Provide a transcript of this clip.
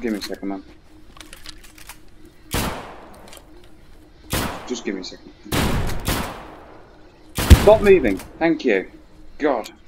give me a second, man. Just give me a second. Stop moving. Thank you. God.